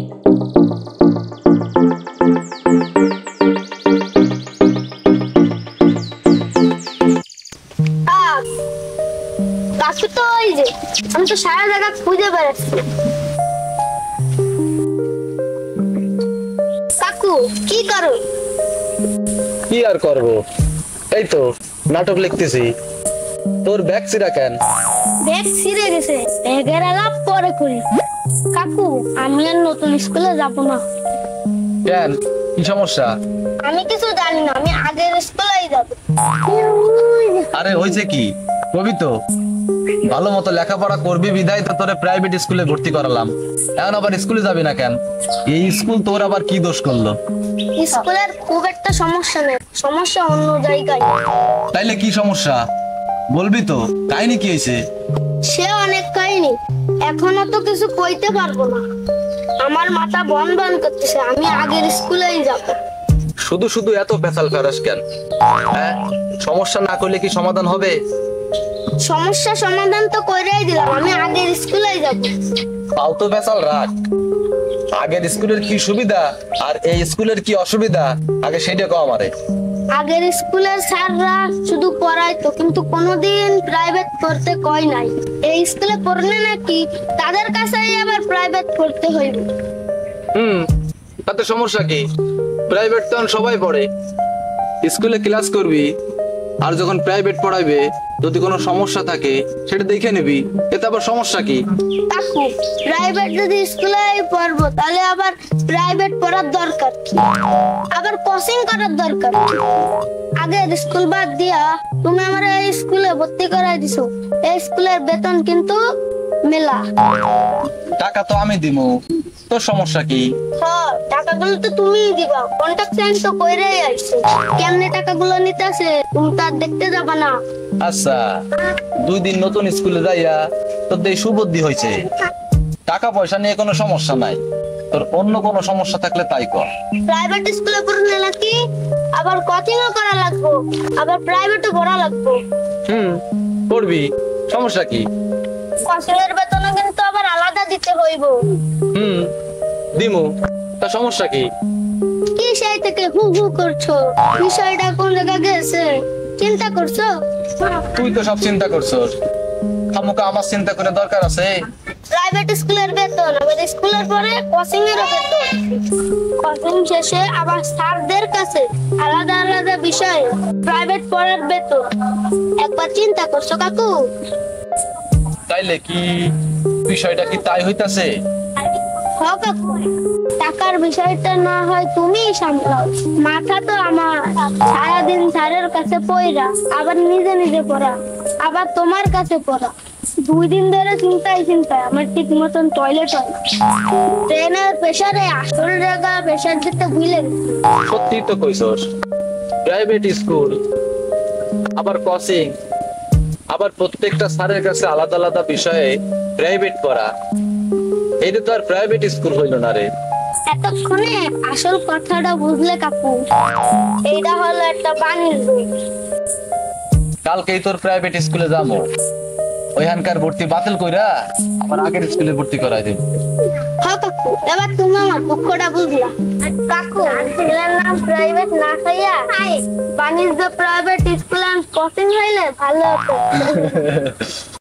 কাকু তো ওই যে, আমি তো সারা জায়গা খুঁজে বেড়াচ্ছি। কাকু কি করো? কি আর করব, এই তো নাটক লিখতেছি। তোর ব্যাগ ছিঁড়া কেন? ব্যাগ ছিঁড়ে গেছে, ব্যাগের আলাপ পরে করি। কাকু আমি আর নতুন স্কুলে যাব না। কেন, কি সমস্যা? আমি কিছু জানি না, আমি আগের স্কুলেই যাব। আরে হয়েছে কি, কবি তো ভালো মতো লেখাপড়া করবি বিধায় তো তোরে প্রাইভেট স্কুলে ভর্তি করালাম। এখন আবার স্কুলে যাবি না কেন? এই স্কুল তোর আবার কি দোষ করলো? স্কুলের খুব একটা সমস্যা নেই, সমস্যা অন্য জায়গায়। তাইলে কি সমস্যা বলবি তো, কাহিনী কি হয়েছে? সে অনেক কাহিনী, এখনো তো কিছু কইতে পারবো না। আমার মাথা বন বন করতেছে, আমি আগের স্কুলেই যাব। শুধু শুধু এত পেছাল ফেরাস কেন? হ্যাঁ, সমস্যা না করলে কি সমাধান হবে? সমস্যা সমাধান তো কইরাই দিলাম, আমি আগের স্কুলেই যাব। ফালতু পেছাল রাখ। আগের স্কুলের কি সুবিধা আর এই স্কুলের কি অসুবিধা, আগে সেটা কও আমারে। আগের স্কুলের স্যাররা শুধু পড়াইতো, কিন্তু কোনোদিন প্রাইভেট পড়তে কয় নাই। এই স্কুলে পড়লে নাকি তাদের কাছেই আবার প্রাইভেট পড়তে হইবে। তাতে সমস্যা কি? প্রাইভেট তো সবাই পড়ে। স্কুলে ক্লাস করবি, আর যখন প্রাইভেট পড়াইবে যদি কোনো সমস্যা থাকে সেটা দেখে নিবি, এতে আবার সমস্যা কি? কাকু প্রাইভেট যদি স্কুলে পড়বো তাহলে আবার প্রাইভেট পড়ার দরকার কি? আবার কোচিং করার দরকার কি? আগের স্কুল বাদ দিয়া তুমি আমার এই স্কুলে ভর্তি করাই দিছো। এই স্কুলের বেতন কিন্তু মেলা। টাকা তো আমি দিমু, তোর সমস্যা কি? হ্যাঁ, টাকাগুলো তো তুমিই দিবা, কন্ট্রাক্ট সাইন তো কইরাই আইছো। কেমনে টাকাগুলো নিতেছে তুমি তো আর দেখতে যাবা না। আচ্ছা, 2 দিন নতুন স্কুলে যাইয়া তোর এই সুবুদ্ধি হয়েছে। টাকা পয়সা নিয়ে কোনো সমস্যা নাই, তোর অন্য কোনো সমস্যা থাকলে তাই কর। প্রাইভেট স্কুলে পড়লে নাকি আবার কোচিংও করা লাগবে, আবার প্রাইভেটও পড়া লাগবে। পড়বি, সমস্যা কি? কোচিং এর বেতন কিন্তু আবার আলাদা দিতে হইব। দিমু, তা সমস্যা কি? কি সেই থেকে হু হু করছো? বিষয়টা কোন জায়গা গেছে চিন্তা করছো? তুই তো সব চিন্তা করছস, খামুকা আমার চিন্তা করে দরকার আছে? প্রাইভেট স্কুলের বেতন, আবার স্কুলের পরে কোচিং এর বেতন, কোচিং শেষে আবার স্যারদের কাছে আলাদা আলাদা বিষয় প্রাইভেট পড়ার বেতন। একবার চিন্তা করছো কাকু? তাইলে কি বিষয়টা কি তাই হইতাছে? হ্যাঁ কাকু, টাকার বিষয়টা না হয় তুমিই সামলাও, মাথা তো আমার। সারাদিন স্যারের কাছে পড়া, আবার নিজে নিজে পড়া, আবার তোমার কাছে পড়া। 2 দিন ধরে চিন্তায় আমার ঠিক মতন টয়লেট হয়। ট্রেনের প্রেসারে আসল জায়গা প্রেসার দিতে ভুলে গেছি। সত্যি তো কইছস, প্রাইভেট স্কুল, আবার কোচিং, আবার প্রত্যেকটা স্যারের কাছে আলাদা আলাদা বিষয়ে প্রাইভেট পড়া, এটা তো আর প্রাইভেট স্কুল হইল না রে। এতক্ষণে আসল কথাটা বুঝলে কাকু, এইটা হলো একটা বাণিজ্য। কালকেই তোর প্রাইভেট স্কুলে যাবো, ওইখানকার ভর্তি বাতিল কইরা আমার আগের স্কুলে ভর্তি করাই দেব। হ্যাঁ কাকু, এবার তুমি আমার দুঃখটা বুঝলা। কাকু ছেলের নাম প্রাইভেট না খাইয়া বাণিজ্য প্রাইভেট স্কুল এন্ড কোচিং হইলে ভালো হতো।